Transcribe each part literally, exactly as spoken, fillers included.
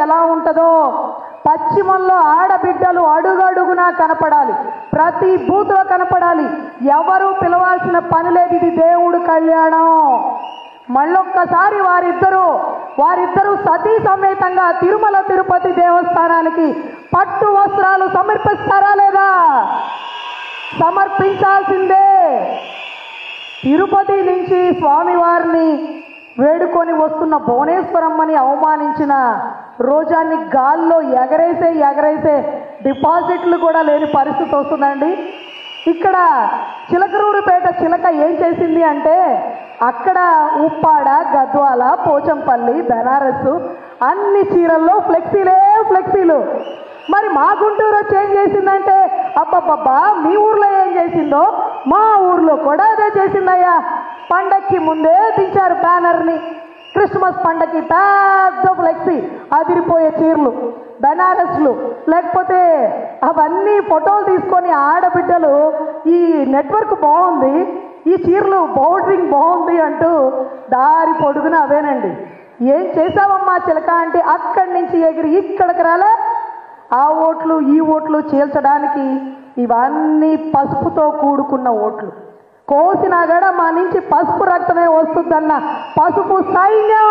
ఎలా ఉంటుందో పశ్చిమంలో ఆడబిడ్డలు అడుగడుగునా కనపడాలి, ప్రతి బూత్లో కనపడాలి. ఎవరు పిలవాల్సిన పని లేదు, ఇది దేవుడు కళ్యాణం. మళ్ళొక్కసారి వారిద్దరూ వారిద్దరూ సతీ సమేతంగా తిరుమల తిరుపతి దేవస్థానానికి పట్టు వస్త్రాలు సమర్పిస్తారా లేదా? సమర్పించాల్సిందే. తిరుపతి నుంచి స్వామివారిని వేడుకొని వస్తున్న భువనేశ్వరమ్మని అవమానించిన రోజాన్ని గాల్లో ఎగరేసే ఎగరేసే డిపాజిట్లు కూడా లేని పరిస్థితి వస్తుందండి. ఇక్కడ చిలకరూరుపేట చిలక ఏం చేసింది అంటే, అక్కడ ఉప్పాడ, గద్వాల, పోచంపల్లి, బెనారస్ అన్ని చీరల్లో ఫ్లెక్సీలే ఫ్లెక్సీలు. మరి మా గుంటూరు వచ్చి ఏం చేసిందంటే, అబ్బబ్బబ్బా మీ ఊర్లో ఏం చేసిందో మా ఊర్లో కూడా అదే చేసిందయ్యా. పండక్కి ముందే దించారు బ్యానర్ని. క్రిస్మస్ పండగకి పెద్ద ఫ్లెక్సీ, అదిరిపోయే చీరలు, బెనారస్లు, లేకపోతే అవన్నీ ఫోటోలు తీసుకొని ఆడబిడ్డలు ఈ నెట్వర్క్ బాగుంది, ఈ చీరలు బౌడరింగ్ బాగుంది అంటూ దారి పొడుగున అవేనండి. ఏం చేసావమ్మా చిలక అంటే, అక్కడి నుంచి ఎగిరి ఇక్కడికి రాలే. ఆ ఓట్లు ఈ ఓట్లు చీల్చడానికి ఇవన్నీ పసుపుతో కూడుకున్న ఓట్లు. కోసినా కూడా మా నుంచి పసుపు రక్తమే వస్తుందన్న పసుపు సైన్యం.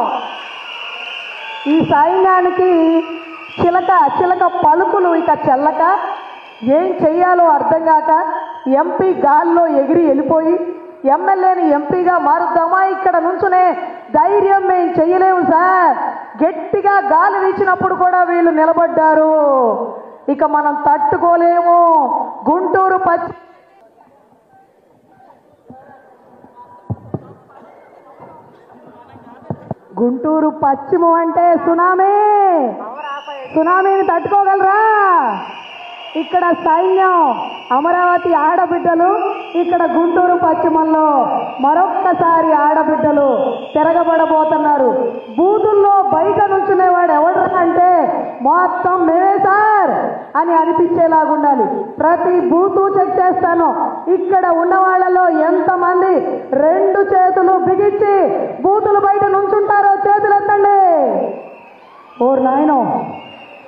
ఈ సైన్యానికి చిలక చిలక పలుకులు ఇక చెల్లక ఏం చెయ్యాలో అర్థం కాక ఎంపీ గాల్లో ఎగిరి వెళ్ళిపోయి ఎమ్మెల్యేని ఎంపీగా మారుద్దామా, ఇక్కడ నుంచునే ధైర్యం మేము చెయ్యలేము సార్, గట్టిగా గాలి వీచినప్పుడు కూడా వీళ్ళు నిలబడ్డారు, ఇక మనం తట్టుకోలేము. గుంటూరు పచ్చి గుంటూరు పశ్చిమం అంటే సునామీ, సునామీని తట్టుకోగలరా? ఇక్కడ సైన్యం, అమరావతి ఆడబిడ్డలు, ఇక్కడ గుంటూరు పశ్చిమంలో మరొక్కసారి ఆడబిడ్డలు తిరగబడబోతున్నారు. బూతుల్లో బయట నుంచునేవాడు ఎవడు అంటే మొత్తం మేమే సార్ అని అనిపించేలాగుండాలి. ప్రతి బూతు చెక్ చేస్తాను. ఇక్కడ ఉన్న వాళ్ళలో ఎంతమంది రెండు చేతులు బిగించి బూతులు బయట నుంచుంటారో చేతులు ఎత్తండి. ఓ నాయనో.